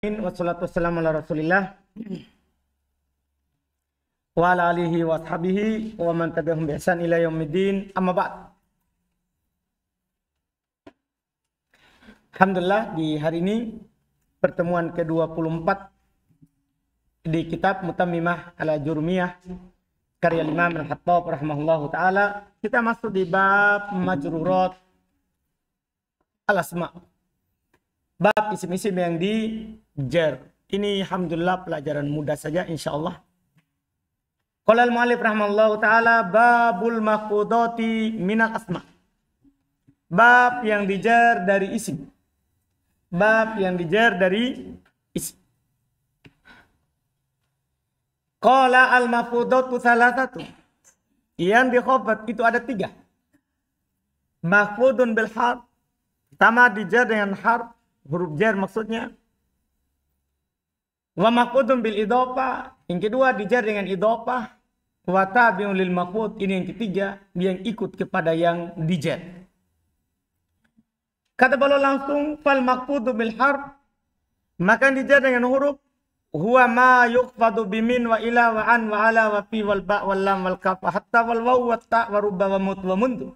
Wassalatu wassalamu ala rasulillah wa ala alihi wa ashabihi wa man tabi'ahum bi ihsan ila yaumiddin, amma ba'd. Alhamdulillah, di hari ini pertemuan ke-24 di kitab Mutammimah ala Jurmiyah karya Imam Al-Khattab rahimahullahu taala. Kita masuk di bab majrurat al-asma, bab isim-isim yang dijar. Ini alhamdulillah pelajaran mudah saja insyaallah. Qala al-mu'allif rahimahullahu taala babul mafqudati minal asma. Bab yang dijar dari isim. Bab yang dijar dari isim. Qala al-mafqudatu salasatu. Yang dikhafat itu ada 3. Mafqudun bil harf. Pertama dijar dengan harf, huruf jar maksudnya. Wa mafqudun bil idhofah. Yang kedua dijar dengan idhofah. Wa tabi'un lil mafqud. Ini yang ketiga, yang ikut kepada yang dijar. Kata beliau langsung fal mafqudu bil harf, maka dijar dengan huruf. Huwa ma yuqfadu bimin wa ila wa an wa ala wa fi wal ba wal lam wal kaf hatta wal waw wa ta wa rubba wa mut wa mundu.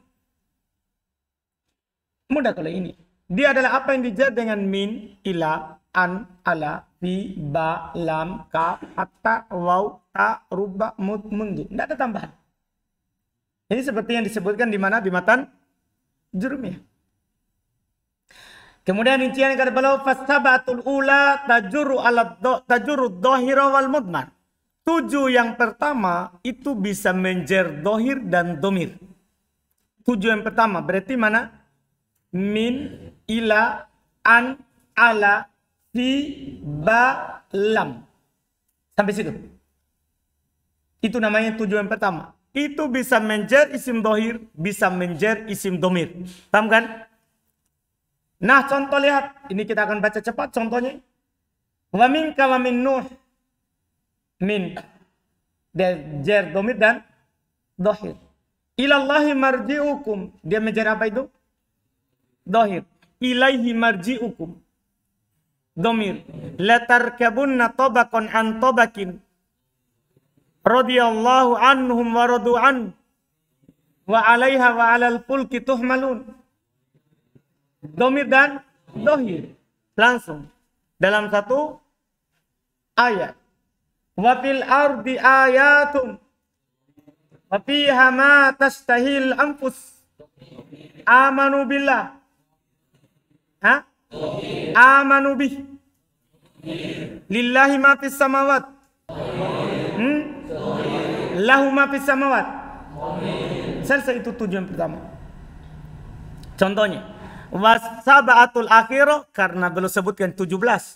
Mudah kalau ini. Dia adalah apa yang dijar dengan min, ila, an, ala, fi, ba, lam, kaf, hatta, waw, ta, rubba, mut, mundu. Tidak ada tambahan. Ini seperti yang disebutkan di mana? Di matan Jurmiyah. Kemudian rincian kata beliau fasabatul ula tajurru dhahira wal mudmar. 7 yang pertama itu bisa menjer dohir dan domir. 7 yang pertama berarti mana? Min, ila, an, ala, fi, ba, lam. Sampai situ. Itu namanya 7 yang pertama. Itu bisa menjer isim dohir, bisa menjer isim domir. Paham kan? Nah, contoh lihat. Ini kita akan baca cepat contohnya. Wa minka wa min Nuh. Min. Jer domir dan dohir. Ilallahi marji'ukum. Dia menjer apa itu? Dohir. Ilaihi marji'ukum. Domir. Latarkabunna tabaqan an tabaqin. Radiyallahu anhum wa radu an. Wa alaiha wa alal fulki tuhmalun. Domir dan dohir. Langsung. Dalam satu ayat. Wa fil ardi ayatun. Wa fiha ma tastahil anfus. Amanu billah. Ha? Amanu bih. Lillahi ma fis samawat. Lahu ma fis samawat. Selesai itu tujuan pertama. Contohnya. Wasaba'atul akhirah, karena belum sebutkan 17.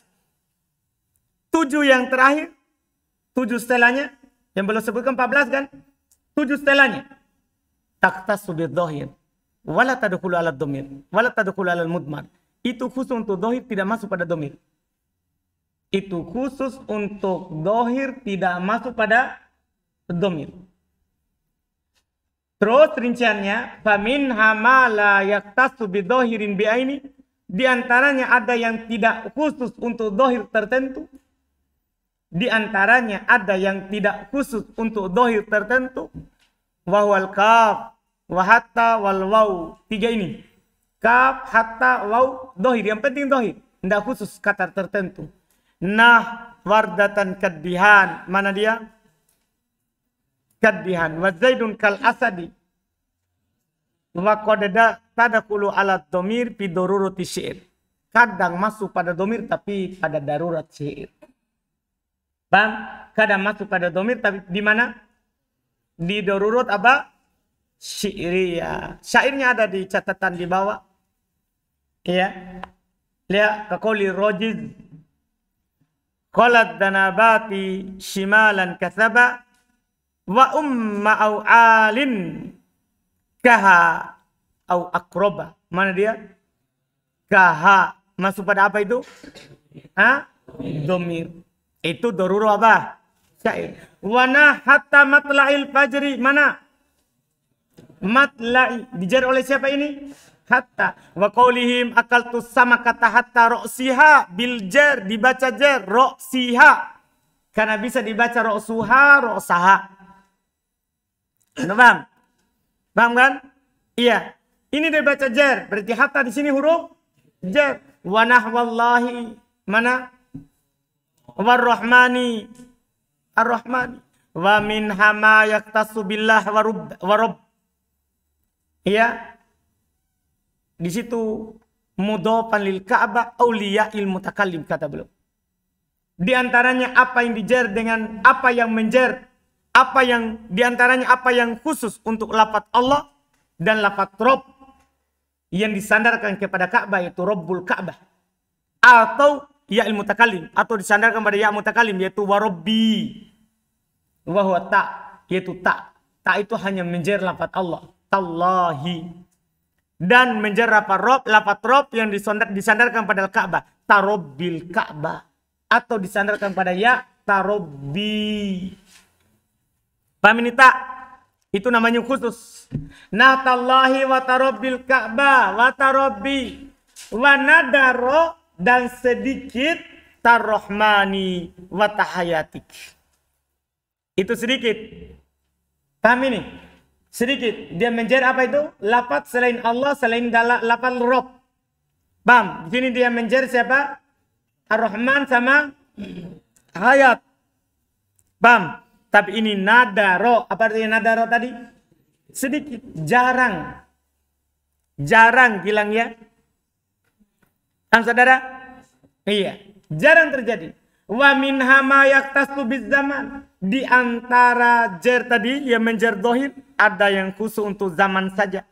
7 yang terakhir. 7 setelahnya. Yang belum sebutkan 14 kan. 7 setelahnya. Taktasu bidzohir. Wala tadkhulu ala dhamir. Wala tadkhulu ala mudmar. Itu khusus untuk dohir, tidak masuk pada domir. Itu khusus untuk dohir, tidak masuk pada domir. Terus rinciannya, famin hamala yaktasu bidzohirin bi'aini. Di antaranya ada yang tidak khusus untuk dohir tertentu. Di antaranya ada yang tidak khusus untuk dohir tertentu. Wahwal kaf, wahatta, wal waw. 3 ini. Kaf, hatta, waw, dohir. Yang penting dohir. Tidak khusus kata tertentu. Nah, wardatan kaddihan. Mana dia? Kaddihan. Wa zaidun kal asadi. Wa qadada tadkhulu ala dhamir fi darurati syair. Kadang masuk pada domir tapi pada darurat syair. Paham? Kadang masuk pada domir tapi di mana? Di darurat apa? Syairiyah. Syairnya ada di catatan di bawah. Ya. Lihat kaquli rojiz. Qalat danabati shimalan kathaba. Wa umma au alin kaha au akroba. Mana dia? Kaha. Masuk pada apa itu? Ha? Domir. Itu doruru apa? Syair. Wana hatta matla'il fajri. Mana? Matla'i. Dijar oleh siapa ini? hatta. Wa qaulihim akaltus sama kata hatta ro'siha bil jar, dibaca jar ro'siha. Karena bisa dibaca ro'suha, ro'saha. Paham? Paham kan? Iya. Ini dibaca jar, berarti hatta di sini huruf jar. Wa nahwallahi, mana? Warrahmani, ar-Rahmani. Wa min hama yaktasu billah wa rabb. Iya. Di situ mudhofan lil Ka'bah auliya'il mutakallim, kata beliau. Di antaranya apa yang dijer dengan apa yang menjer, apa yang di antaranya apa yang khusus untuk lafaz Allah dan lafaz Rabb yang disandarkan kepada Ka'bah, yaitu Rabbul Ka'bah, atau ya'il mutakallim, atau disandarkan pada ya' mutakallim, yaitu warabbi wa huwa ta, yaitu ta. Ta itu hanya menjer lafaz Allah, tallahi, dan menjer lafaz Rabb yang disandarkan pada Ka'bah, tarabbil Ka'bah, atau disandarkan pada ya' tarabbi. Paham ini tak? Itu namanya khusus. Nah, tallahi wa tarabbil Ka'bah wa tarabbi wa nadaro, dan sedikit tarrahmani wa tahayatik. Itu sedikit. Paham ini? Sedikit. Dia menjer apa itu? Lafaz selain Allah, selain lafaz Rabb. Paham? Di sini dia menjer siapa? Ar-Rahman sama hayat. Paham? Tapi ini nadaro. Apa artinya nadaro tadi? Sedikit. Jarang. Jarang bilang ya. Kan saudara? Iya. Jarang terjadi. Wa min hama yaktasu bizaman. Di antara jer tadi yang menjer dohir, ada yang khusus untuk zaman saja.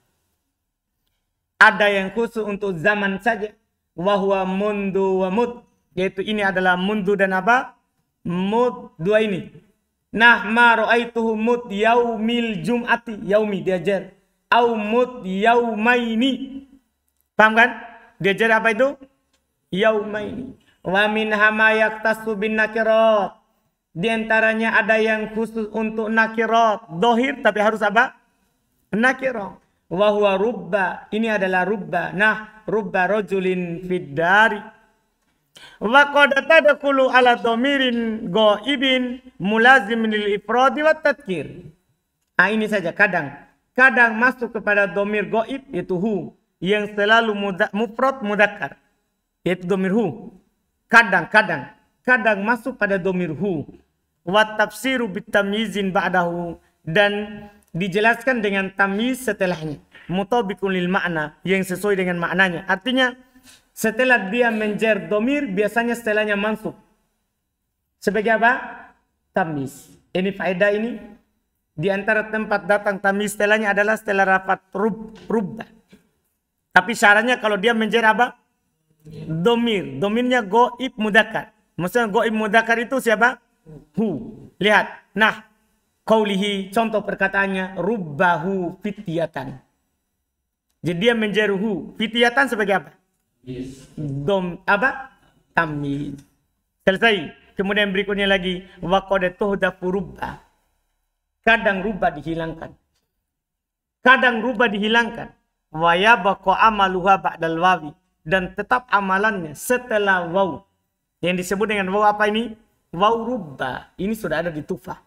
Ada yang khusus untuk zaman saja. Wa huwa mundu wa mud. Yaitu ini adalah mundu dan apa? Mud, dua ini. Nah, ma ra'aituhu mud yaumil jum'ati, yaumi diajar, au mud yaumaini. Paham kan? Diajar apa itu? Yaumaini. Wa min hama yaktasu bin nakirat. Di antaranya ada yang khusus untuk nakirat, dohir tapi harus apa? Nakirat. Wa huwa rubba. Ini adalah rubba. Nah, rubba rajulin fiddari. Wa qad tadkhulu ala dhamirin ghaibin mulazimin lil ifradi wat tadhkir. Ini saja kadang masuk kepada dhamir ghaib, yaitu hu, yang selalu mufrad mudzakkar, yaitu dhamir hu. Kadang masuk pada dhamir hu. Wa tafsiru bit tamyizin ba'dahu, dan dijelaskan dengan tamyiz setelahnya, mutabiqun lil makna, yang sesuai dengan maknanya. Artinya setelah dia menjer domir, biasanya setelahnya mansub. Sebagai apa? Tamyiz. Ini faedah ini. Di antara tempat datang tamyiz setelahnya adalah setelah rapat rubba. Tapi syaratnya kalau dia menjer apa? Domir. Domirnya goib mudzakkar. Maksudnya goib mudzakkar itu siapa? Hu. Lihat. Nah, qaulihi, contoh perkataannya, rubbahu fityatan. Jadi dia menjer hu. Fityatan sebagai apa? Apa? Tamyiz. Selesai. Kemudian berikutnya lagi, wa qad tuhdafu rubba. Kadang rubba dihilangkan. Wa yabqa amaluha ba'dal wawi, dan tetap amalannya setelah waw. Yang disebut dengan waw apa ini? Waw rubba. Ini sudah ada di Tufah.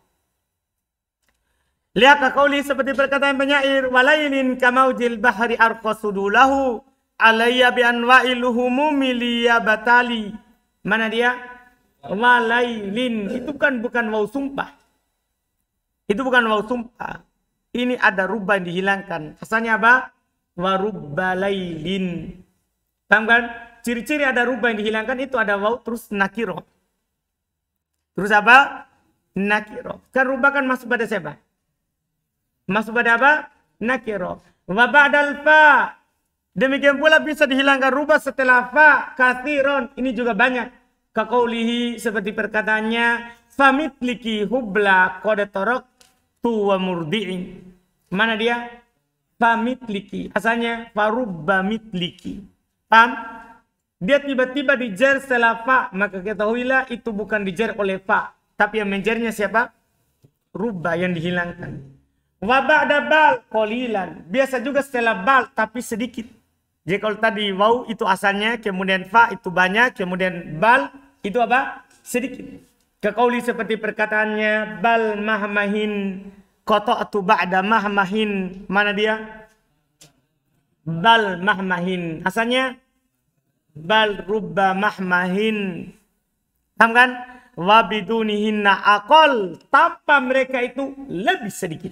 Lihat qauli seperti perkataan penyair, walailin kamaujil bahri arqasudulahu alayya bi anwa'il humumi liyabatali. Mana dia? Walailin. Itu kan bukan waw sumpah. Itu bukan waw sumpah. Ini ada rubba yang dihilangkan. Asalnya apa? Warubbalailin. Paham kan? Ciri-ciri ada rubba yang dihilangkan itu ada waw terus nakiro. Terus apa? Nakiro. Kan rubba kan masuk pada siapa? Masuk pada apa? Nakiro. Wa ba'dal fa. Demikian pula bisa dihilangkan rubah setelah fa, kathiron. Ini juga banyak. Kaqaulihi, seperti perkataannya, famitliki hubla qad taraktu wa murdi'in. Mana dia? Famitliki. Asalnya farubba mitliki. Paham? Dia tiba-tiba dijer setelah fa, maka ketahuilah itu bukan dijer oleh fa, tapi yang menjernya siapa? Rubba yang dihilangkan. Wa ba'da bal qalilan. Biasa juga setelah bal tapi sedikit. Jadi kalau tadi waw itu asalnya, kemudian fa itu banyak, kemudian bal itu apa? Sedikit. Kekauli seperti perkataannya bal mahmahin qata'tu ba'da mahmahin. Mana dia? Bal mahmahin. Asalnya bal rubba mahmahin. Paham kan? Wa bidunihinna aqal. Tanpa mereka itu lebih sedikit.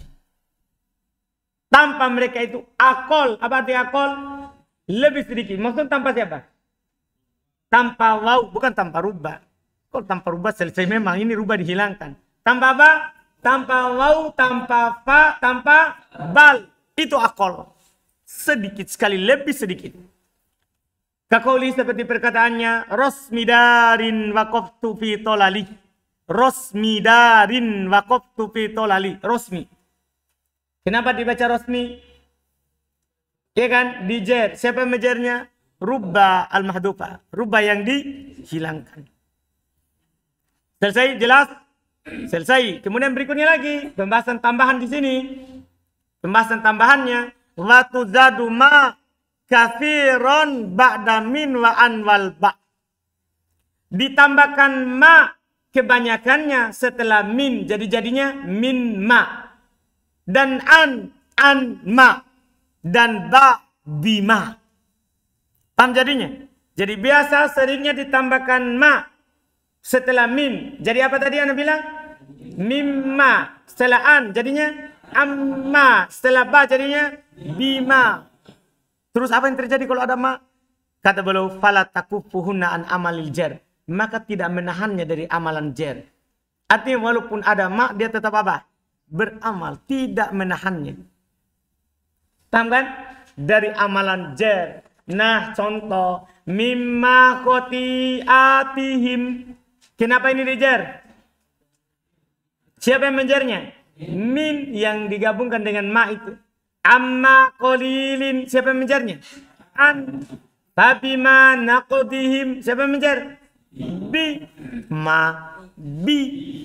Tanpa mereka itu aqal. Apa arti aqal? Lebih sedikit. Maksudnya tanpa siapa? Tanpa waw, bukan tanpa rubba. Kalau tanpa rubba selesai memang ini rubba dihilangkan. Tanpa apa? Tanpa waw, tanpa fa, tanpa bal. Itu aqal. Sedikit sekali, lebih sedikit. Kakauli seperti perkataannya rosmidarin waqaftu fi tolali. Rosmidarin waqaftu fi tolali. Rosmi. Kenapa dibaca rosmi? Ya kan? Dijer. Siapa yang menjernya? Rubba al-mahdufa. Rubba yang dihilangkan. Selesai? Jelas? Selesai. Kemudian berikutnya lagi. Pembahasan tambahan di sini. Pembahasan tambahannya. Wa tuzadu ma kafiron ba'da min wa an wal ba. Ditambahkan ma kebanyakannya setelah min. Jadi-jadinya min ma. Dan an ma. Dan ba bima. Paham jadinya? Jadi biasa seringnya ditambahkan ma setelah mim. Jadi apa tadi Anda bilang? Mimma. Setelah an jadinya amma. Setelah ba jadinya bima. Terus apa yang terjadi kalau ada ma? Kata beliau fala takufuhunna an amalil jar. Maka tidak menahannya dari amalan jar. Artinya walaupun ada ma dia tetap apa? Beramal, tidak menahannya. Paham kan? Dari amalan jar. Nah, contoh mimma khotiatihim. Kenapa ini dijar? Siapa yang menjarnya? Min yang digabungkan dengan ma itu. Amma qalilin. Siapa yang menjarnya? An. Fabima naqdihim. Siapa yang menjar? Bi. Ma. Bi.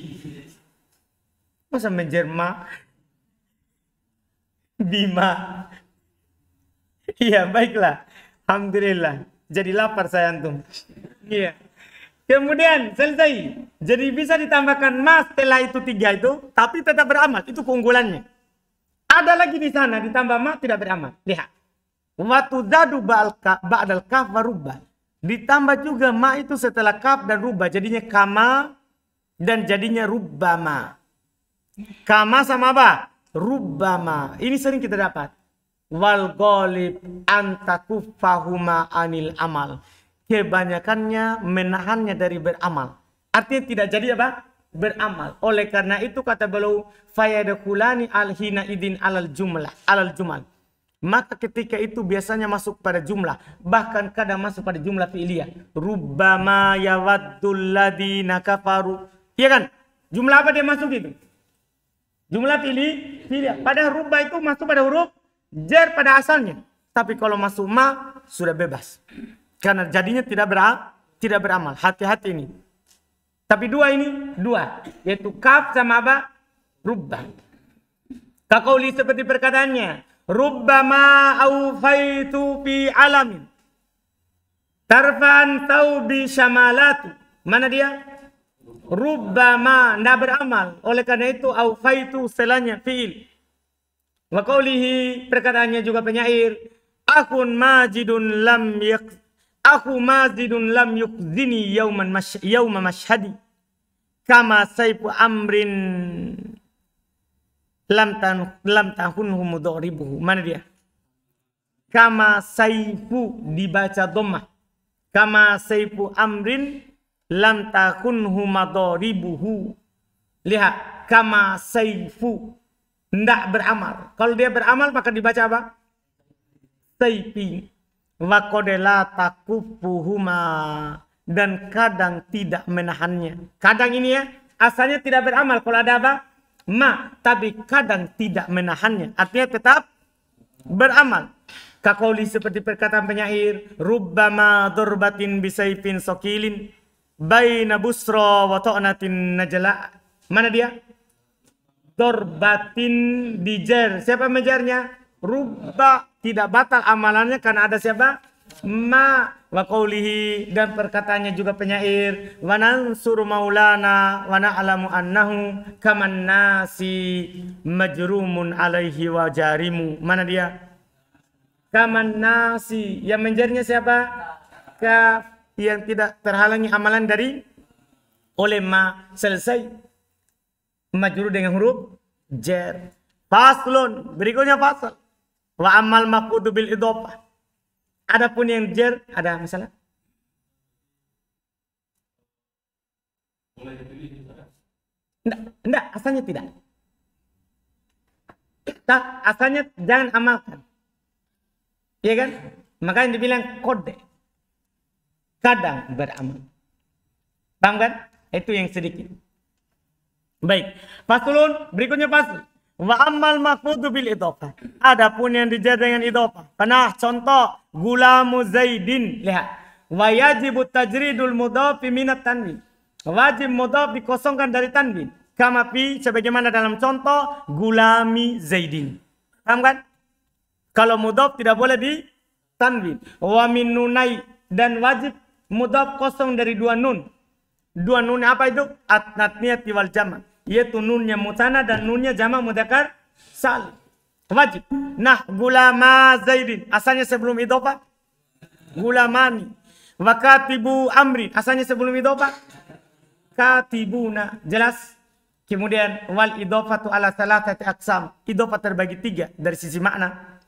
Masa menjar ma? Bima. Iya, baiklah. Alhamdulillah. Jadi lapar saya antum. Iya. Kemudian selesai. Jadi bisa ditambahkan ma setelah itu 3 itu, tapi tetap beramal. Itu keunggulannya. Ada lagi di sana ditambah ma tidak beramal. Lihat. Wa tuzadu ba'dal kaf wa rubba. Ditambah juga ma itu setelah kaf dan rubba. Jadinya kama dan jadinya rubbama. Kama sama apa? Rubbama. Ini sering kita dapat. Wal ghalib antakufahuma anil amal. Kebanyakannya menahannya dari beramal. Artinya tidak jadi apa? Beramal. Oleh karena itu kata beliau fayadkhulani alhina idin alal jumal. Maka ketika itu biasanya masuk pada jumlah. Bahkan kadang masuk pada jumlah fi'liyah. Rubbama yawaddul ladina kafaru. Iya kan? Jumlah apa dia masuk itu? Jumlah fi'liyah. Padahal rubba itu masuk pada huruf jar pada asalnya. Tapi kalau masuk ma sudah bebas. Karena jadinya tidak beramal. Hati-hati ini. Tapi dua. Yaitu kaf sama apa? Rubba. Kaqauli seperti perkataannya. Rubbama awfaitu fi alamin. Tarfan thawbi syamalatu. Mana dia? Rubbama. Tidak beramal. Oleh karena itu awfaitu setelahnya fi'il. Wa qawlihi perkataannya juga penyair. Aku mazidun lam yukzini yawma mashhadi. Kama saifu amrin lam tahunhu mudharibuhu. Mana dia? Kama saifu dibaca dhammah. Kama saifu amrin lam tahunhu mudharibuhu. Lihat, kama saifu tidak beramal. Kalau dia beramal maka dibaca apa? Saifi. Wa qadala takufuhuma. Dan kadang tidak menahannya. Kadang ini ya, asalnya tidak beramal. Kalau ada apa? Ma. Tapi kadang tidak menahannya. Artinya tetap beramal. Kaqauli seperti perkataan penyair. Rubbama durbatin bisaifin sokilin. Baina busra wa ta'natin najla. Mana dia? dorbatin dijer. Siapa menjarnya? Rubba, tidak batal amalannya karena ada siapa? Ma wa qawlihi, dan perkataannya juga penyair, wa nansuru maulana wa na'lamu annahu kaman nasi majrumun alaihi wa jarimu. Mana dia? Kaman nasi, yang menjarnya siapa? Kaf, yang tidak terhalangi amalan dari oleh ma. Selesai. Majrur dengan huruf jar. Faslun, berikutnya fasal. Wa amal maf'ul bil idhofah. Adapun yang jar, ada masalah? Enggak, asalnya tidak. Asalnya jangan amalkan. Iya kan? Makanya dibilang kode. Kadang beramal. Paham kan? Itu yang sedikit. Baik. Faslun, berikutnya fasl. Wa ammal maf'ul bil idhofah. Adapun yang dijar dengan idhofah. Karena contoh gulamu Zaidin, lihat. Wa yajibu tajridul mudhaf minat tanwin. Wajib mudhaf dikosongkan dari tanwin. Kama fi, sebagaimana dalam contoh gulami Zaidin. Paham kan? Kalau mudhaf tidak boleh di tanwin. Wa min nunai, dan wajib mudhaf kosong dari dua nun. Dua nun apa itu? At-natniyati wal jama'. Yaitu nunnya mutana dan nunnya jama' mudzakkar salim. Wajib. Nah, gulama Zaidin asalnya sebelum idhofah gulamani. Wa katibu amri asalnya sebelum idhofah katibuna. Jelas? Kemudian wal idhofatu ala salatati aqsam. Idhofah terbagi tiga dari sisi makna.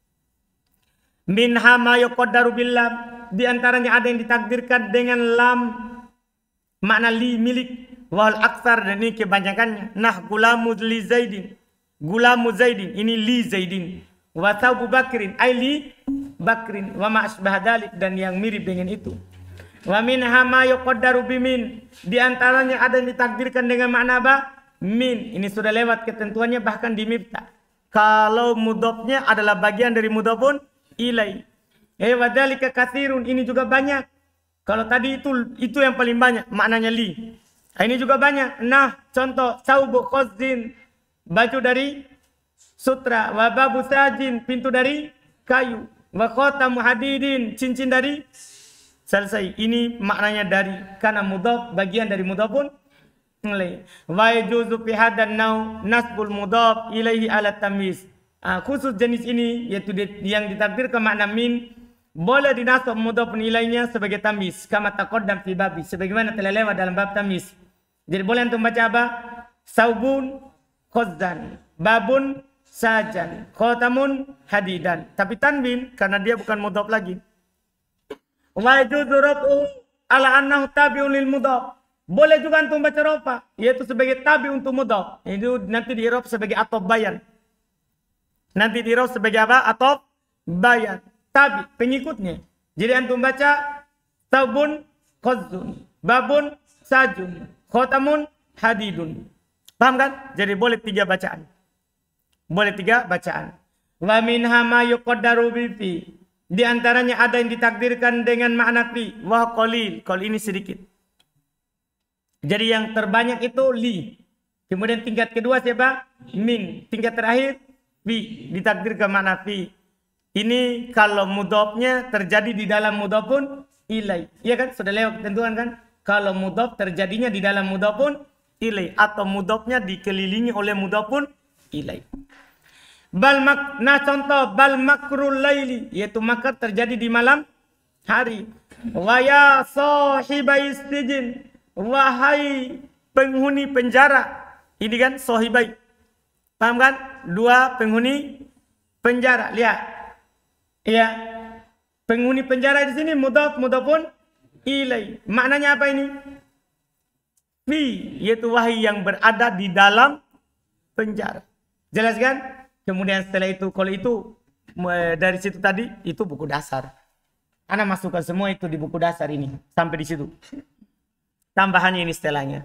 Minha ma yuqaddaru bil lam. Di antaranya ada yang ditakdirkan dengan lam, makna li, milik. Wal aksar, dan ini kebanyakannya. Nah, gulamu li Zaidin. Gulamu Zaidin, ini li Zaidin. Wa thawbu Bakrin, ay li Bakrin. Wa ma asbah dalik, dan yang mirip dengan itu. Wa minha ma yuqaddaru bimin. Di antaranya ada yang ditakdirkan dengan makna apa? Min. Ini sudah lewat ketentuannya bahkan di Miftah. Kalau mudhofnya adalah bagian dari mudhofun ilai. Wa dzalika katsirun, ini juga banyak. Kalau tadi itu yang paling banyak maknanya li. Ini juga banyak. Nah, contoh saubu khazin, baju dari sutra. Wa babu sajin, pintu dari kayu. Wa khatamu hadidin, cincin dari. Selesai. Ini maknanya dari, karena mudhaf bagian dari mudhafun ilaih. Wa yajuzu fi hadan nau nasbul mudhaf ilaihi ala tamyiz. Khusus jenis ini yaitu yang ditakdirkan makna min, boleh dinasab mudhaf ilaihnya sebagai tamyiz kama taqaddam fi babi, sebagaimana telah lewat dalam bab tamyiz. Jadi boleh antum baca apa? Saubun khazzan, babun sajan, khatamun hadidan. Tapi tanwin karena dia bukan mudhaf lagi. Wa yajuzu raf'u ala annahu tabi'un lil mudhaf. Boleh juga antum baca rafa, yaitu sebagai tabi untuk mudhaf. Itu nanti di i'rab sebagai ataf bayan. Nanti di i'rab sebagai apa? Ataf bayan. Tabi, pengikutnya. Jadi antum baca saubun khazzun, babun sajun, khatamun hadidun. Paham kan? Jadi boleh tiga bacaan. Boleh tiga bacaan. Wa minha ma yuqaddaru bi. Di antaranya ada yang ditakdirkan dengan makna fi. Wa qalil. Kalau ini sedikit. Jadi yang terbanyak itu li. Kemudian tingkat kedua siapa? Min. Tingkat terakhir fi. Ditakdirkan makna fi. Ini kalau mudhafnya terjadi di dalam mudhafun ilai. Iya kan? Sudah lewat ketentuan kan? Kalau mudhaf terjadinya di dalam mudhafun ilai. Atau mudhafnya dikelilingi oleh mudhafun ilai. Nah contoh. Bal makrul laili. Yaitu makar terjadi di malam hari. Wa ya sahibai sijin. Wahai penghuni penjara. Ini kan sahibai. Paham kan? Dua penghuni penjara. Lihat. Ya, penghuni penjara di sini mudhafun ilai. Maknanya apa ini? Fi, yaitu wahai yang berada di dalam penjara. Jelas kan? Kemudian setelah itu, kalau itu dari situ tadi itu buku dasar. Ana masukkan semua itu di buku dasar ini sampai di situ. Tambahannya ini setelahnya.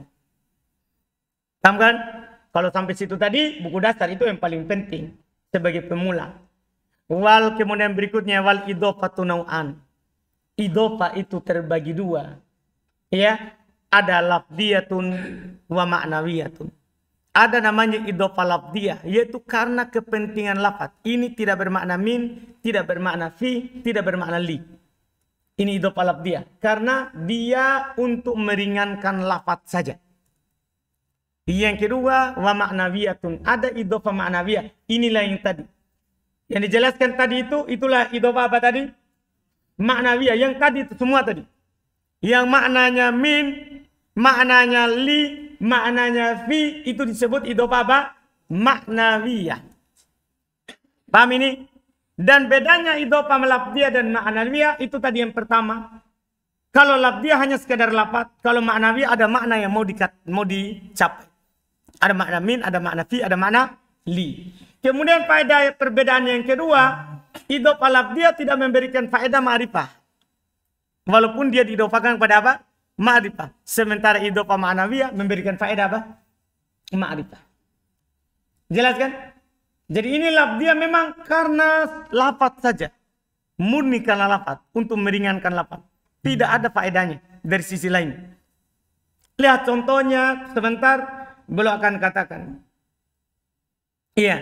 Paham kan? Kalau sampai situ tadi buku dasar itu yang paling penting sebagai pemula. Wal kemudian berikutnya wal idhofatu nau'an. Idhofah itu terbagi dua. Ya, ada lafdiyatun wa ma'nawiyatun. ada namanya idhofah lafdhiyah, yaitu karena kepentingan lafaz. Ini tidak bermakna min, tidak bermakna fi, tidak bermakna li. Ini idhofah lafdhiyah karena dia untuk meringankan lafaz saja. Yang kedua, wa ma'nawiyatun, ada idhofah ma'nawiyah. Inilah yang tadi. Yang dijelaskan tadi itulah idhofah apa tadi? Ma'nawiyah. Yang tadi itu semua tadi. Yang maknanya min, maknanya li, maknanya fi, itu disebut idhofah apa? Ma'nawiyah. Paham ini? Dan bedanya idhofah lafdhiyah dan ma'nawiyah itu tadi yang pertama. Kalau lafdhiyah hanya sekedar lafaz, kalau ma'nawiyah ada makna yang mau dicapai. Ada makna min, ada makna fi, ada makna li. Kemudian faedah perbedaan yang kedua, idhofah lafdhiyah tidak memberikan faedah ma'rifah. Walaupun dia diidhofahkan kepada apa? Ma'rifah. Sementara idhofah ma'nawiyah memberikan faedah apa? Ma'rifah. Jelas kan? Jadi ini lafdhiyah memang karena lafaz saja. Murni karena lafaz. Untuk meringankan lafaz. Tidak ada faedahnya dari sisi lain. Lihat contohnya sebentar. Beliau akan katakan. Iya.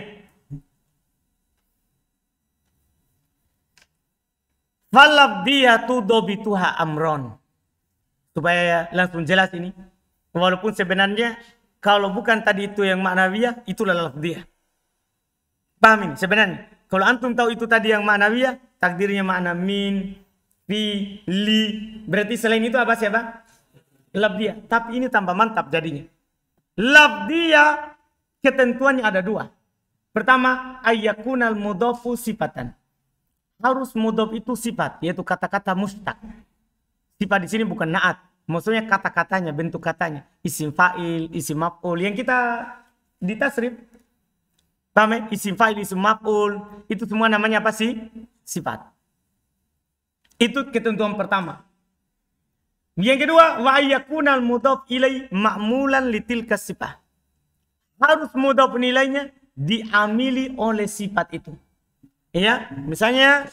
Falabdiyatu dobituha amron. Supaya langsung jelas ini. Walaupun sebenarnya kalau bukan tadi itu yang ma'nawiyah, itulah lafdhiyah. Paham ini sebenarnya. Kalau antum tahu itu tadi yang ma'nawiyah, takdirnya makna min, fi, li. Berarti selain itu apa siapa? Lafdhiyah. Tapi ini tambah mantap jadinya. Lafdhiyah ketentuannya ada dua. Pertama, ayyakunal mudhofu sifatan. Harus mudhof itu sifat, yaitu kata-kata mustaq. Sifat di sini bukan naat. Maksudnya kata-katanya, bentuk katanya. Isim fa'il, isim maf'ul. Yang kita ditasrif. Paham ya? Isim fa'il, isim maf'ul. Itu semua namanya apa sih? Sifat. Itu ketentuan pertama. Yang kedua, wa ayyakunal mudhof ilai ma'mulan litilka sifat. Harus mudhof nilainya diamili oleh sifat itu. Ya, misalnya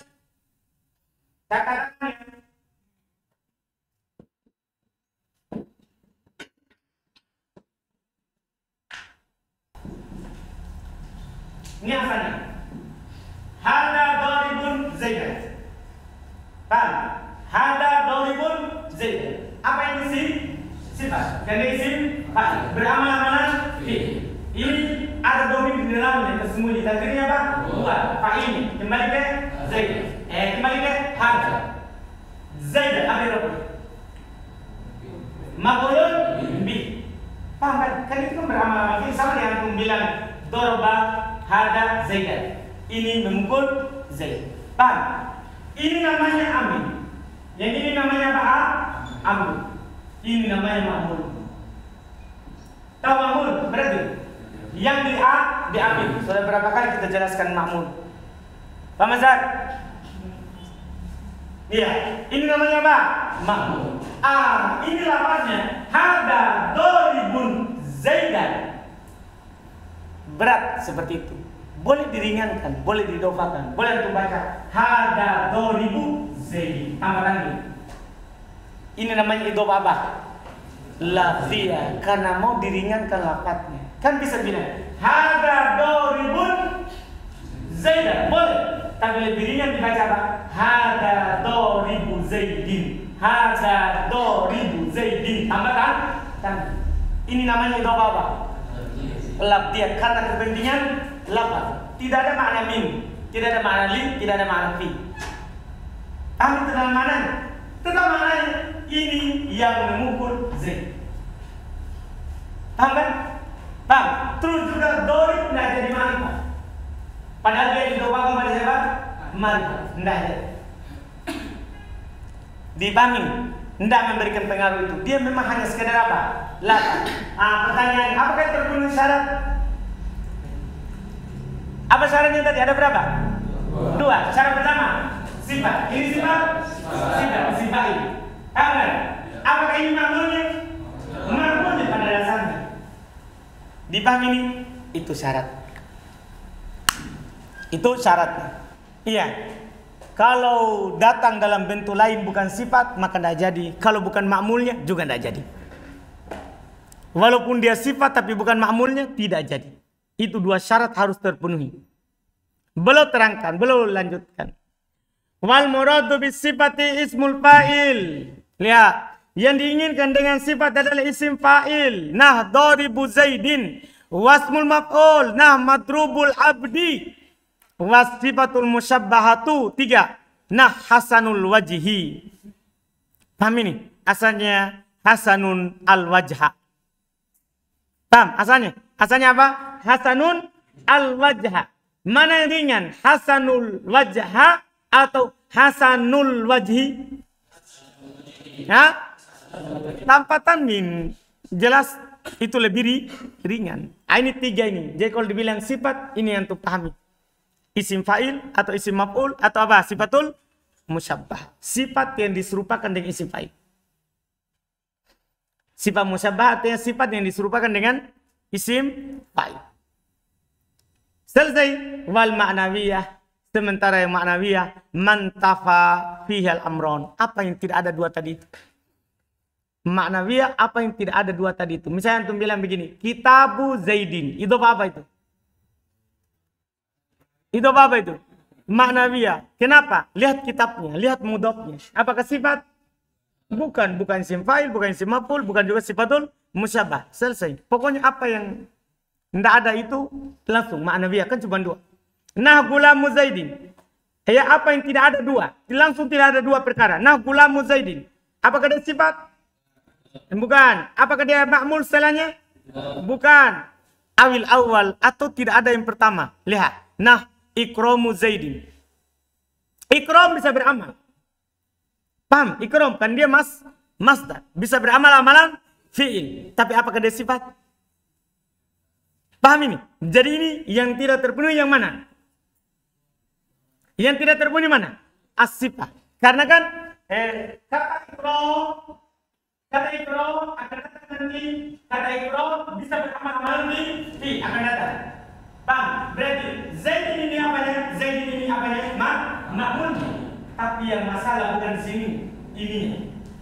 ini asalnya hada daribun zaidan. Paham? Hada daribun zaidan. Apa yang isi? Sifat. Karena isim fa'il. Beramal-amalan fi. Ini ada domir di dalamnya tersembunyi. Takdirnya apa? Buat. Fa'il. Kembali ke zaidan. Kembali ke hada. Zaidan. Apa itu? Maqulun bi. Paham kan? Kan itu kan beramal-amalan fi. Sama dengan antum bilang dorba hada zaidan. Ini memukul zaid. Paham? Ini namanya amin. Yang ini namanya apa? Amr. Ini namanya ma'mul. Tahu ma'mul? Berarti yang diambil. Sudah berapa kali kita jelaskan ma'mul? Pak Mazhar? Iya. Ini namanya apa? Ma'mul. Ini lafaznya hada doribun zaidan. Berat seperti itu. Boleh diringankan, boleh didofakan, boleh untuk baca hada doribu zaid. Tambahkan ini. Ini namanya idhofah apa? Lafdhiyah, karena mau diringankan lafadznya. Kan bisa bilang hada doribun zaidan, boleh. Tapi lebih ringan dibaca apa? Hada doribu zaidin. Hada doribu zaidin. Tambahkan. Ini namanya idhofah apa? Lafdhiyah, karena kepentingan lafaz. Tidak ada makna min, tidak ada makna li, tidak ada makna fi. Tapi tetap maknanya. Tetap maknanya ini yang memukul zaid. Paham kan? Paham? Terus juga dorib tidak jadi ma'rifah. Padahal dia didobakkan pada siapa? Ma'rifah. Tidak ada. Dipahami? Tidak memberikan pengaruh itu. Dia memang hanya sekedar apa? Lafaz. Pertanyaan, apakah terpenuhi syarat? Apa syaratnya tadi? Ada berapa? Dua. Syarat pertama, sifat. Ini sifat? Sifat. Sifat ini. Apakah ini ma'mulnya? Ma'mulnya pada dasarnya. Dipahami ini? Itu syarat. Itu syaratnya. Iya. Kalau datang dalam bentuk lain bukan sifat, maka tidak jadi. Kalau bukan ma'mulnya juga tidak jadi. Walaupun dia sifat tapi bukan ma'mulnya, tidak jadi. Itu dua syarat harus terpenuhi. Beliau terangkan, beliau lanjutkan. Wal muradu bis sifati ismul fa'il. Lihat, yang diinginkan dengan sifat adalah isim fa'il. Nah, daribu Zaidin. Wasmul maf'ul. Nah, madrubul abdi. Wasifatul musyabbahatu. 3. Nah, hasanul wajhi. Paham ini? Asalnya hasanun al-wajha. Paham asalnya? Asalnya apa? Hasanun al-wajha. Mana yang ringan? Hasanul wajha atau hasanul wajhi? Ya? Tanpa tanwin. Jelas itu lebih ringan. Ini 3 ini. Jadi kalau dibilang sifat, ini yang untuk pahami. Isim fa'il atau isim maf'ul atau apa? Sifatul musyabbah. Sifat yang diserupakan dengan isim fa'il. Sifat musyabbah artinya sifat yang diserupakan dengan isim fa'il. Selesai. Wal ma'nawiyah. Sementara yang ma'nawiyah, mantafa fihal amron. Apa yang tidak ada dua tadi itu? Ma'nawiyah, apa yang tidak ada dua tadi itu? Misalnya antum bilang begini, Kitabu Zaidin. Itu apa itu? Itu apa itu? Ma'nawiyah. Kenapa? Lihat kitabnya, lihat mudhofnya. Apakah sifat? Bukan isim fa'il, bukan isim maf'ul, bukan juga sifatul musyabbah. Selesai. Pokoknya apa yang tidak ada itu langsung ma'nawiyah, kan cuma 2. Nah gulamu Zaidin. Ya, apa yang tidak ada 2? Langsung tidak ada 2 perkara. Nah gulamu Zaidin. Apakah dia sifat? Bukan. Apakah dia ma'mul setelahnya? Bukan. Awil awal atau tidak ada yang pertama. Lihat. Nah ikramu Zaidin. Ikram bisa beramal. Paham? Ikram kan dia masdar. Bisa beramal amalan fi'il. Tapi apakah dia sifat? Paham ini? Jadi ini yang tidak terpenuhi yang mana? Yang tidak terpenuhi mana? As-sifat. Karena kan kata ikram akan datang nanti. Kata ikram bisa beramal amalan fi akan datang. Paham? Berarti Zaid ini apanya? Zaid ini apanya? Ma'mul. Tapi yang masalah bukan sini, ininya.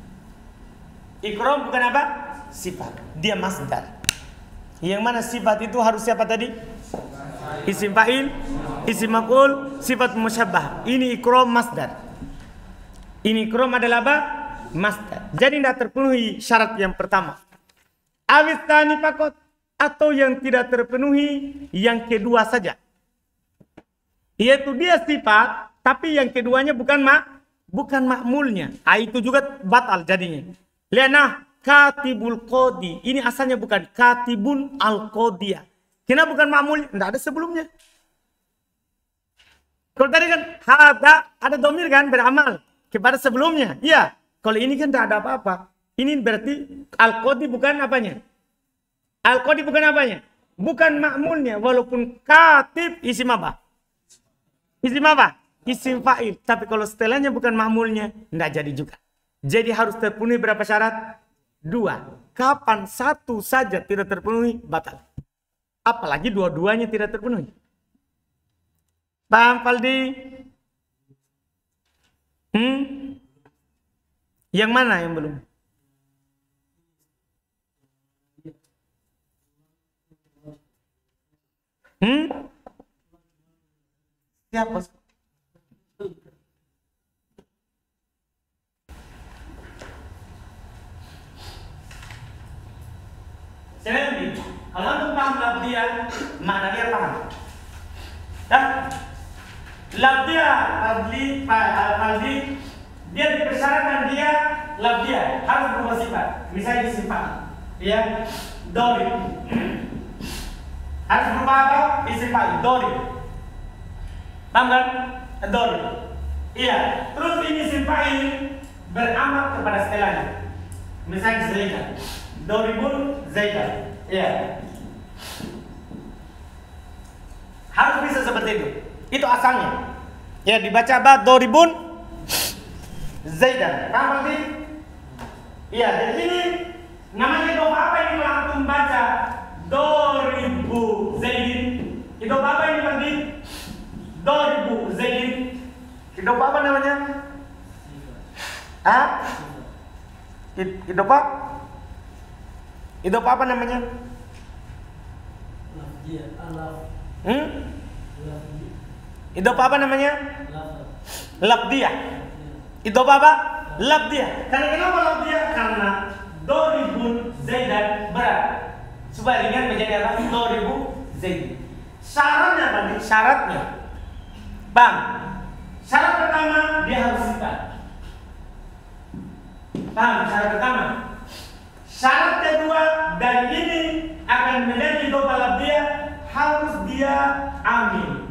Ikram bukan apa? Sifat. Dia masdar. Yang mana sifat itu harus siapa tadi? Isim fa'il, isim maf'ul, sifat musyabbah. Ini ikram masdar. Ini ikram adalah apa? Masdar. Jadi tidak terpenuhi syarat yang pertama. Awis tani fakot. Atau yang tidak terpenuhi yang kedua saja. Yaitu dia sifat, tapi yang keduanya bukan ma'mulnya. Itu juga batal jadinya. Lihat nah, katibul qodi. Ini asalnya bukan katibun al-qodiyah. Kenapa bukan ma'mul? Tidak ada sebelumnya. Kalau tadi kan ada domir kan beramal kepada sebelumnya. Iya. Kalau ini kan tidak ada apa-apa. Ini berarti al-qodi bukan apanya? Al-qodi bukan apanya? Bukan ma'mulnya. Walaupun katib isim apa? Isim apa? Isim fa'il. Tapi kalau setelahnya bukan ma'mulnya, tidak jadi juga. Jadi harus terpenuhi berapa syarat? 2. Kapan satu saja tidak terpenuhi, batal. Apalagi dua-duanya tidak terpenuhi. Paham, Faldi? Yang mana yang belum? Siapa? Jadi, kalau antum paham labdiyah, maknanya paham. Dan labdiyah, Faldi, dia dipersyaratkan dia labdiyah harus berubah sifat. Misalnya sifat, ya, dorib. Harus berubah apa? Sifat, dorib. Paham kan? Dorib. Iya. Terus ini sifat ini beramal kepada setelahnya. Misalnya Zaidan. Doribun Zaidan. Iya. Harus bisa seperti itu. Itu asalnya. Ya dibaca apa? Doribun Zaidan. Paham berarti? Iya. Jadi ini namanya doa apa ini kalau antum baca? Doribu Zaidin. Itu apa ini berarti? Doribu Zaidin. Itu apa namanya? Itu apa? Idhofah apa namanya? Idhofah apa namanya? Lafdiyah. Idhofah apa? Lafdiyah. Karena kenapa lafdiyah? Karena doribun zaidan berat. Supaya ringan menjadi apa? Doribu zaid. Syaratnya apa nih? Syaratnya, bang. Syarat pertama dia harus sifat. Bang, syarat pertama. Syarat kedua dan ini akan menjadi idhofah lafdiyah, harus dia amil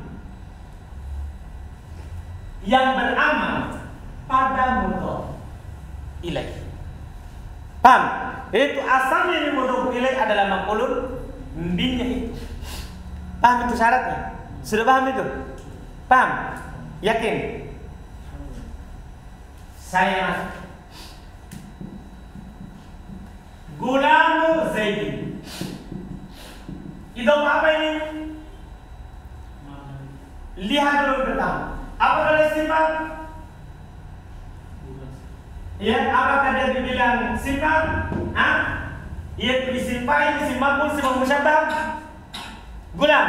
yang beramal pada mudhof ilaih. Paham? Itu asalnya ini mudhof ilaih adalah maf'ulun bihnya itu. Paham itu syaratnya? Sudah paham itu? Paham? Yakin? Saya Gulamu Zaidin. Idhofah apa ini? Lihat dulu pertama. Apakah dia sifat? Ya, apakah dia dibilang sifat? Ia isim fa'il, isim maf'ul, sifat musyabbah. Gulam.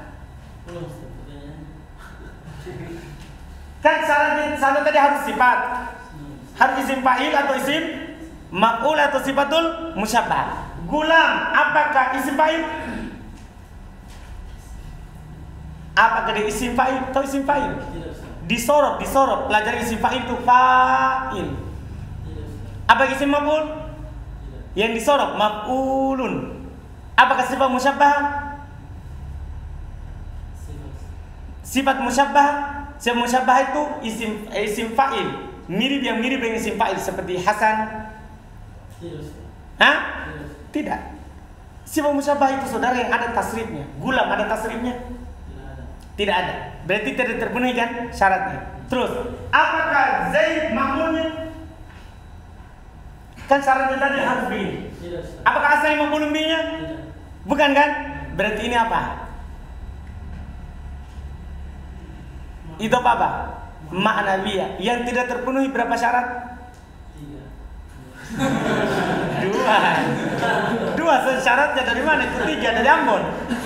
Kan syarat tadi harus sifat. Harus isim fa'il atau isim maf'ul atau sifatul musyabbah. Gulam, apakah isim fa'il? Apakah dia isim fa'il atau isim fa'il? Disorot. Pelajari isim fa'il itu fa'il. Apakah isim maf'ul? Yang disorot maf'ulun. Apakah sifat musyabbah? Sifat musyabbah. Sifat musyabbah itu isim fa'il. Mirip dengan isim fa'il seperti Hasan. Tidak. Sifat musyabbah itu saudara yang ada tasrifnya. Gulam ada tasrifnya? Tidak ada. Berarti tidak terpenuhi kan syaratnya. Terus, apakah Zaid maf'ulnya? Kan syaratnya tadi harus begini. Apakah asalnya maf'ulun bihnya? Bukan kan? Berarti ini apa? Idhofah apa? Ma'nawiyah. Yang tidak terpenuhi berapa syarat? 2 syaratnya dari mana? Itu 3 dari Ambon.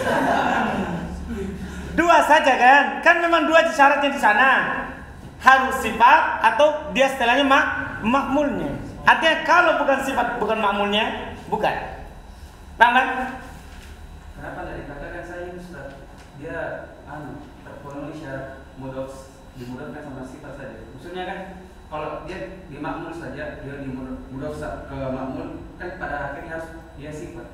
2 saja kan? Kan memang 2 syaratnya di sana. Harus sifat atau dia setelahnya ma'mulnya. Artinya kalau bukan sifat, bukan ma'mulnya, bukan. Paham kan? Kenapa dari katakan saya Ustaz? Dia terpenuhi syarat mudhof, dimudhofkan sama sifat saja. Maksudnya kan kalau dia di ma'mul saja, dia di mudhof ke ma'mul, kan pada akhirnya harus dia sifat.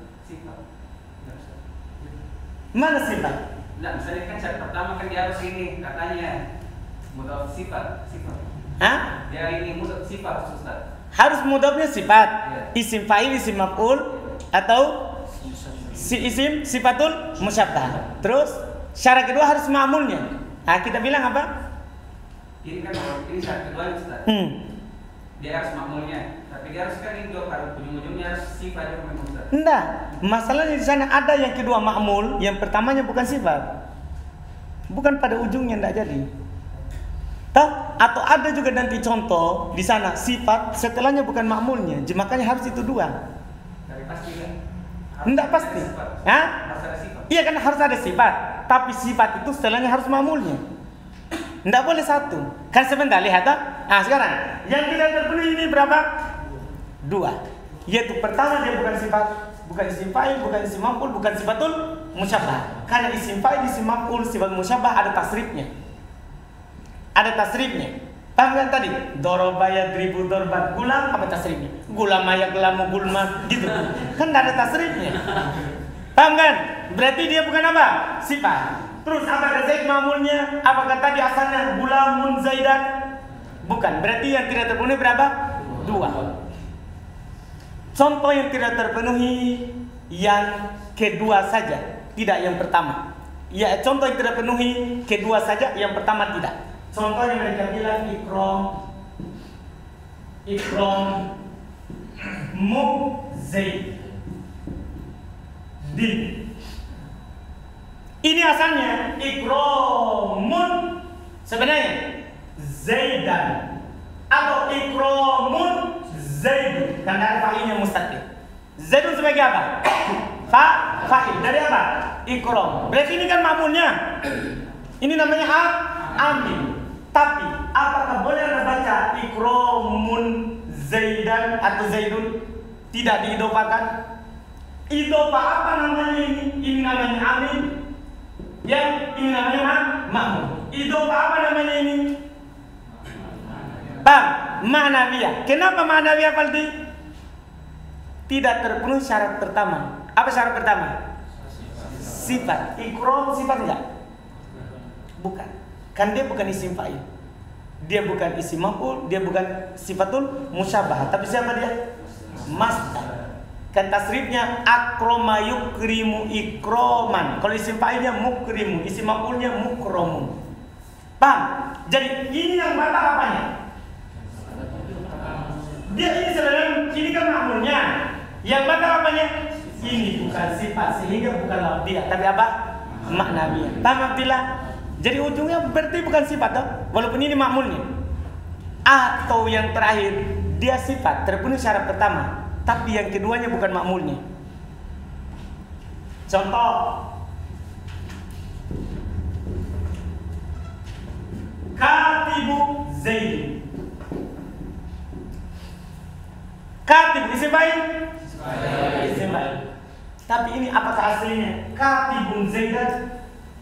Mana sifat? Nah, misalnya kan syarat pertama kan dia harus ini katanya mudhof sifat. Dia ini mudhof sifat Ustaz. Harus mudhofnya sifat. Ya. Isim fa'il, isim maf'ul atau isim sifatul musyabbah. Terus syarat kedua harus ma'mulnya. Kita bilang apa? Ini kan ini syarat kedua Ustaz. Dia harus ma'mulnya, tapi dia harus kan ini harus ujung-ujungnya harus sifat juga Ustaz. Enggak, masalahnya di sana ada yang kedua ma'mul, yang pertamanya bukan sifat. Bukan pada ujungnya enggak jadi. Atau ada juga nanti contoh di sana sifat setelahnya bukan ma'mulnya, makanya harus itu 2. Tapi pasti kan? Enggak pasti. Harus ada sifat. Iya kan harus ada sifat, tapi sifat itu setelahnya harus ma'mulnya. Enggak boleh satu. Kan sebentar lihat sekarang yang tidak terpenuhi ini berapa? 2. Yaitu pertama dia bukan sifat, bukan isim fa'il, bukan isim maf'ul, bukan sifatul musyabbah. Karena isim fa'il, isim maf'ul, sifat musyabbah ada tasrifnya. Paham kan tadi? Doroba yadribu dorbat, gulam apa tasrifnya? Gulam yaglamu gulma gitu. Kan enggak ada tasrifnya. Paham kan? Berarti dia bukan apa? Sifat. Terus apakah Zaid ma'mulnya? Apakah tadi asalnya gulamun Zaidan? Bukan. Berarti yang tidak terpenuhi berapa? 2. Contoh yang tidak terpenuhi yang kedua saja, tidak yang pertama. Ya, contoh yang tidak terpenuhi kedua saja, yang pertama tidak. Contohnya mereka bilang ikram mu Zaid din. Ini asalnya ikramun sebenarnya Zaidan atau ikramun Zaid karena fa'ilnya mustaqil. Zaidun sebagai apa? Fa'il. Dari apa? Ikram. Berarti ini kan ma'mulnya. Ini namanya amil. Tapi apakah boleh Anda baca ikramun Zaidan atau Zaidun? Tidak diidofakan. Idofa apa namanya ini? Ini namanya amil. Yang ini namanya ma'mul. Idofa apa namanya ini? Bang, ma'nawiyah. Kenapa ma'nawiyah Faldi? Tidak terpenuhi syarat pertama. Apa syarat pertama? Sifat. Ikram sifat enggak? Bukan. Kan dia bukan isim fa'il. Dia bukan isim maf'ul, dia bukan sifatul musyabah. Tapi siapa dia? Masdar. Kan tasrifnya akrama yukrimu ikroman. Kalau isim fa'ilnya mukrimu, isim maf'ulnya mukramun. Paham? Jadi ini yang batal apanya? Dia ini sebenarnya ini kan ma'mulnya. Yang batal apanya? Ini bukan sifat sehingga bukan lafziyah, tapi apa? Maknawiyah. Paham Abdillah? Jadi ujungnya berarti bukan sifat toh? Walaupun ini ma'mulnya. Atau yang terakhir, dia sifat terpenuhi syarat pertama, tapi yang keduanya bukan ma'mulnya. Contoh, katibu Zaid. Katib isim fa'il? Isim fa'il. Tapi ini apakah aslinya katibun Zaidan?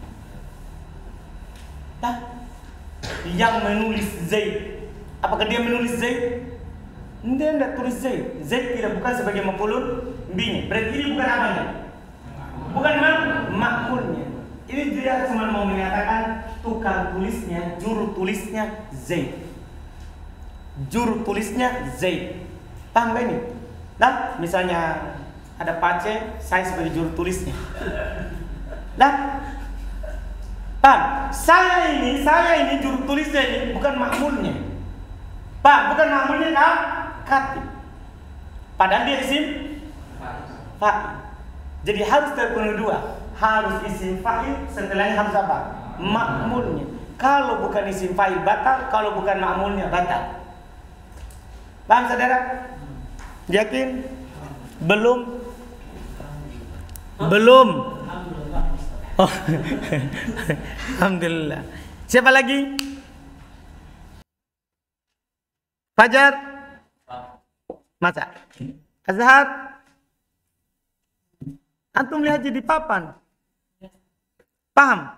Nah, yang menulis Zaid, apakah dia menulis Zaid? Dia tidak tulis Zaid. Zaid tidak bukan sebagai maf'ulun bihi. Berarti ini bukan apanya? Bukan ma'mulnya. Ini dia cuma mau menyatakan tukang tulisnya, juru tulisnya Zaid. Juru tulisnya Zaid. Paham gak ini? Nah, misalnya ada Pace, saya sebagai juru tulisnya. Nah, paham? Saya ini juru tulisnya ini bukan ma'mulnya. Paham? Bukan ma'mulnya kan? Katib. Padahal dia isim fa'il. Jadi harus terpenuhi dua. Harus isim fa'il, setelahnya harus apa? Ma'mulnya. Kalau bukan isim fa'il batal, kalau bukan ma'mulnya batal. Paham saudara? Yakin? Belum? Oh. Alhamdulillah. Siapa lagi? Fajar? Masa? Azhar? Antum lihat di papan. Paham?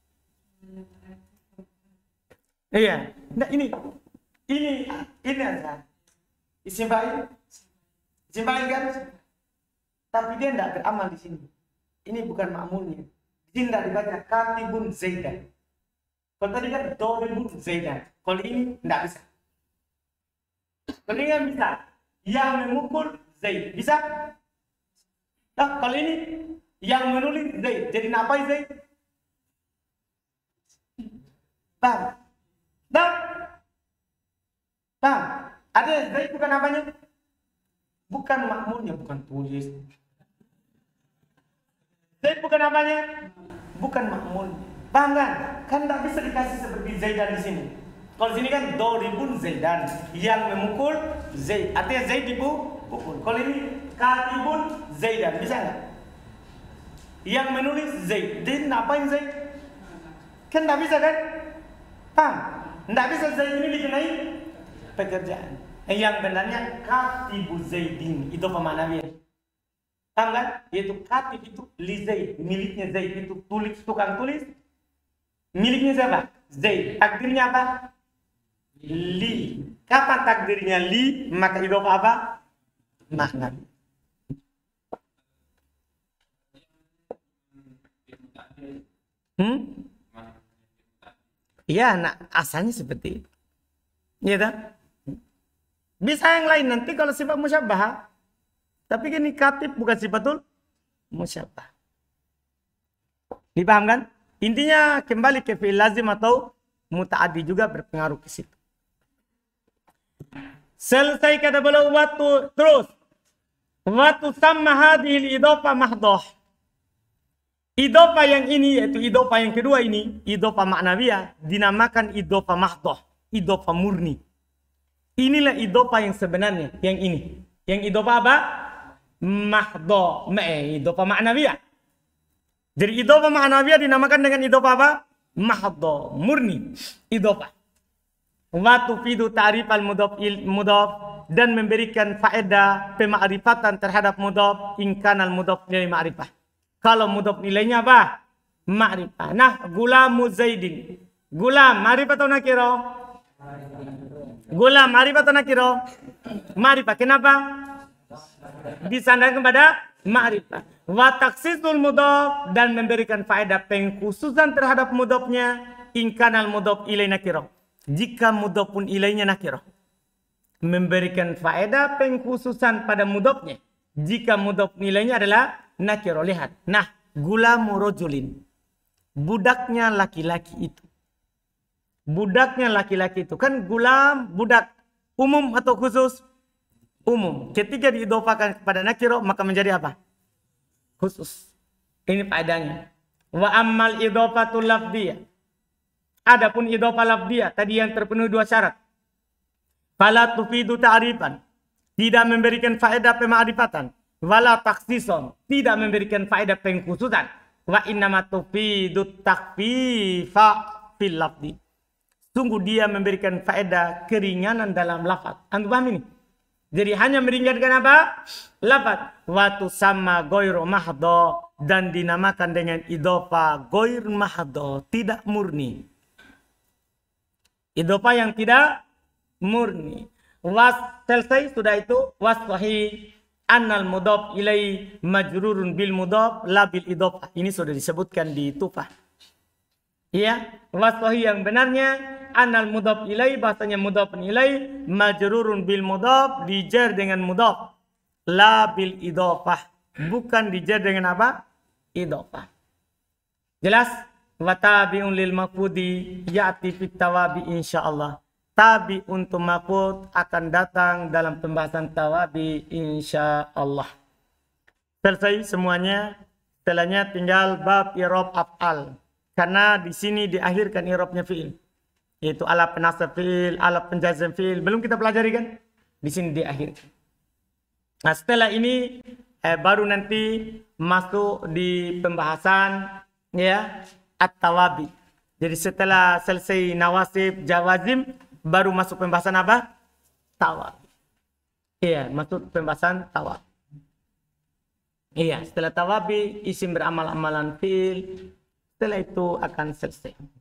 Iya. Nah, ini Azhar. Isim fa'il? Isim fa'il kan? Tapi dia tidak beramal di sini. Ini bukan ma'mulnya. Di sini tidak dibaca katibun Zaidan. Kalau tadi kan doribun Zaidan. Kalau ini tidak bisa. Kalau ini kan bisa. Yang memukul Zaid. Bisa? Nah, kalau ini yang menulis Zaid. Jadi ngapain Zaid? Bang. Ada Zaid bukan apanya? Bukan makmulnya, bukan tulis. Zaid bukan apanya? Bukan makmulnya. Paham kan? Kan tidak bisa dikasih seperti Zaidan di sini. Kalau sini kan doribun Zaidan, yang memukul Zaid. Artinya Zaid dipukul. Kalau ini katibun Zaidan, bisa nggak? Yang menulis Zaid, dia ngapain Zaid? Kan tidak bisa kan? Paham? Tidak bisa Zaid ini dikenai pekerjaan. Yang benarnya katibu Zaidin itu pemanawiyah. Paham kan? Yaitu katib itu li Zaid, miliknya Zaid itu tukang tulis. Miliknya siapa? Zaid. Takdirnya apa? Li. Kapan takdirnya li? Maka idhofah apa? Makna. Iya, nah asalnya seperti itu. Iya tak? Bisa yang lain nanti kalau sifat musyabah. Tapi ini katib bukan sifatul musyabah. Dipaham kan? Intinya kembali ke fi'il lazim atau muta'addi juga berpengaruh ke situ. Selesai kata beliau waktu terus. Waktu sama hadhil idhofah mahdoh. Idhofah yang ini yaitu idhofah yang kedua ini, idhofah maknawiyah dinamakan idhofah mahdoh, idhofah murni. Inilah idhofah yang sebenarnya, yang ini. Yang idhofah apa? mahdo, idhofah ma'nawiyah. Jadi idhofah ma'nawiyah dinamakan dengan idhofah apa? Mahdo, murni idhofah. Wa tufidu ta'rif al-mudhaf dan memberikan faedah pemakrifatan terhadap mudhaf in kana al-mudhaf nilai ma'rifah. Kalau mudhaf nilainya apa? Ma'rifah. Nah, gulamu Zaidin. Gulam ma'rifah atau nakiro? Gulam ma'rifah atau nakiro? Ma'rifah. Kenapa? Disandarkan pada ma'rifah. Wa taksisul mudhaf dan memberikan faedah pengkhususan terhadap mudhafnya in kana al-mudhaf ilai nakiro. Jika mudhaf pun ilainya nakiro. Memberikan faedah pengkhususan pada mudhafnya. Jika mudhaf nilainya adalah nakiro. Lihat. Nah, gulamu rojulin. Budaknya laki-laki itu. Budaknya laki-laki itu. Kan gulam, budak. Umum atau khusus? Umum. Ketika diidhofakan kepada nakiro, maka menjadi apa? Khusus. Ini faedahnya. Wa ammal idhofatul lafdiyah. Adapun idhofah lafdiyah tadi yang terpenuhi dua syarat. Fala tufidu ta'rifan, tidak memberikan faedah pemakrifatan. Wala taksison, tidak memberikan faedah pengkhususan. Wa innama tufidu takfifa fil lafdi. Sungguh dia memberikan faedah keringanan dalam lafaz. Antum paham ini? Jadi hanya meringankan apa? Lafaz. Wa tusamma ghairu mahdo dan dinamakan dengan idhofah ghair mahdo, tidak murni. Idhofah yang tidak murni. Selesai sudah itu. Sahih annal mudhaf ilai majrurun bil mudhaf la bil idhofah. Ini sudah disebutkan di Tufah. Iya. Sahih yang benarnya annal mudhaf ilai, bahasanya mudhaf ilai majrurun bil mudhaf, dijar dengan mudhaf, la bil idhofah, bukan dijar dengan apa? Idhofah. Jelas? Wa tabi'un lil mafudi ya'ti fit tawabi insyaallah. Tabi untuk mafud akan datang dalam pembahasan tawabi insyaallah. Selesai semuanya. Setelahnya tinggal bab i'rab af'al. Karena di sini diakhirkan i'rabnya fi'il. Yaitu ala penasab fi'il, ala penjazam fi'il. Belum kita pelajari kan? Di sini diakhirkan. Nah, setelah ini baru nanti masuk di pembahasan ya at-tawabi. Jadi setelah selesai nawasib, jawazim, baru masuk pembahasan apa? Tawabi. Iya, masuk pembahasan tawabi. Iya, setelah tawabi, isim beramal amalan fi'il. Setelah itu akan selesai.